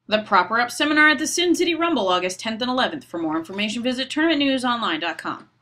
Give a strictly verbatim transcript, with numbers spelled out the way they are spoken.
The Proper Up Seminar at the Sin City Rumble, August tenth and eleventh. For more information, visit tournament news online dot com.